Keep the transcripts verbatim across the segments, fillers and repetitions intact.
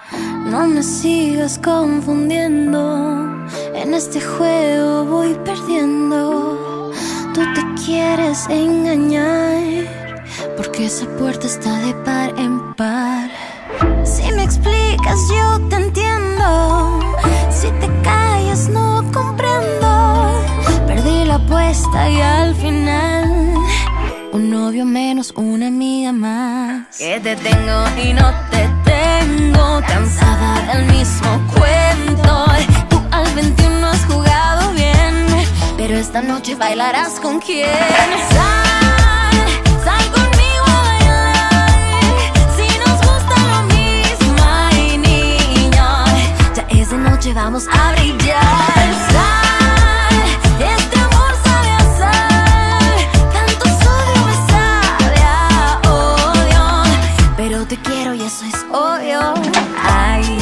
No me sigas confundiendo, en este juego voy perdiendo. Tú te quieres engañar, porque esa puerta está de par en par. Si me explicas yo te entiendo, si te callas no comprendo. Perdí la apuesta y al final un novio menos, una amiga más. Que te tengo y no te tengo, cansada del mismo cuento. Tú al veintiuno has jugado bien, pero esta noche bailarás con quién. Sal, sal conmigo a bailar, si nos gusta lo mismo, ay niño, ya es de noche, vamos a brillar. Sal, este amor sabe a sal, tanto sodio me sabe a odio, pero te quiero y eso es obvio. Ay,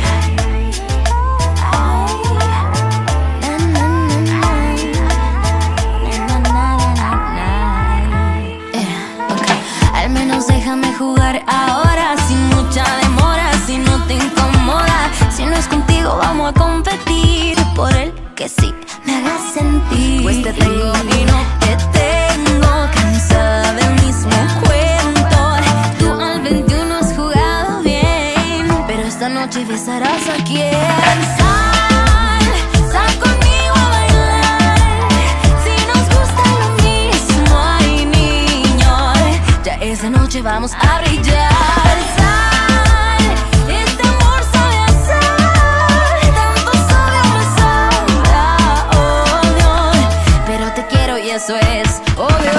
déjame jugar ahora, sin mucha demora. Si no te incomoda, si no es contigo vamos a competir por el que sí me hagas sentir. Pues te tengo y no te tengo, cansada del mismo cuento. Tú al veintiuno has jugado bien, pero esta noche besarás a quien. Sal, sal conmigo a bailar, si nos gusta lo mismo, ay niño, ya esa noche vamos a brillar. Sal, este amor sabe a sal, tanto sodio me sabe a odio, pero te quiero y eso es obvio.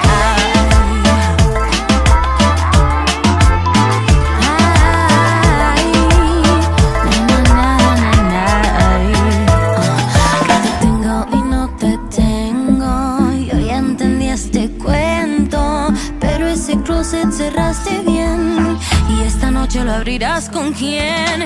Ay, na, na, na, na, na, ay. Que te tengo y no te tengo, yo ya entendí este cuento, pero ese closet cerraste bien y esta noche lo abrirás con quién.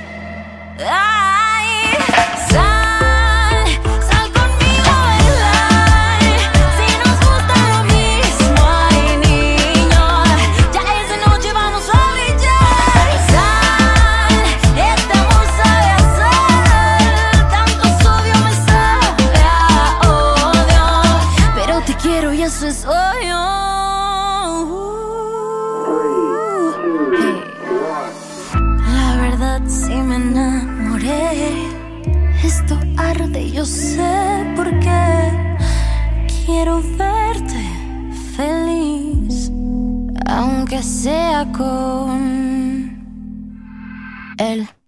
Ay, sal, sal conmigo a bailar, si nos gusta lo mismo, ay niño, ya esa noche vamos a brillar. Sal, este amor sabe a sal, tanto sodio me sabe a odio, pero te quiero y eso es obvio. La verdad sí me enamoré, esto arde, yo sé por qué. Quiero verte feliz, aunque sea con él.